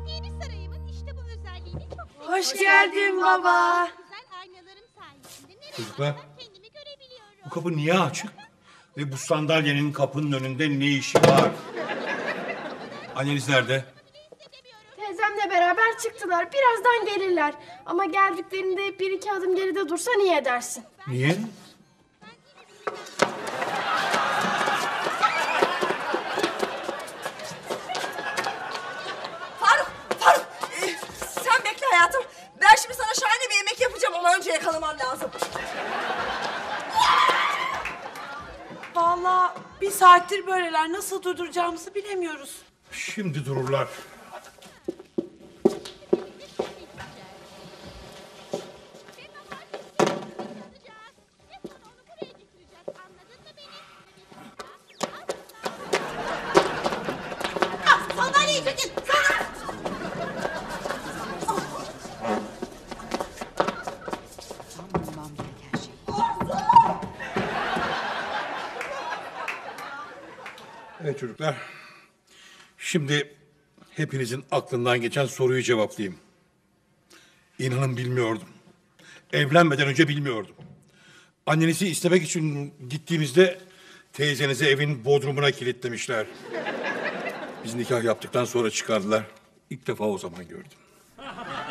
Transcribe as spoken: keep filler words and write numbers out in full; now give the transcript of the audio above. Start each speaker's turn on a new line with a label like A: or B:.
A: Yeni sarayımın işte bu özelliğini çok beğendim.
B: Hoş geldin baba.
A: Güzel aynalarım sayesinde nereye
C: Çocuklar,
A: baksam kendimi görebiliyorum.
C: bu kapı niye açık? Ve bu sandalyenin kapının önünde ne işi var? Anneniz nerede?
B: Teyzemle beraber çıktılar. Birazdan gelirler. Ama geldiklerinde bir iki adım geride dursan iyi edersin.
C: Niye?
D: Faruk, Faruk. Ee, sen bekle hayatım. Ben şimdi sana şahane bir yemek yapacağım ama önce yakalamam lazım.
E: Vallahi bir saattir böyleler. Nasıl durduracağımızı bilemiyoruz.
C: Şimdi dururlar.
D: Sandalyeyi çekin.
C: Evet çocuklar. Şimdi hepinizin aklından geçen soruyu cevaplayayım. İnanın bilmiyordum. Evlenmeden önce bilmiyordum. Annenizi istemek için gittiğimizde teyzenizi evin bodrumuna kilitlemişler. Biz nikah yaptıktan sonra çıkardılar. İlk defa o zaman gördüm.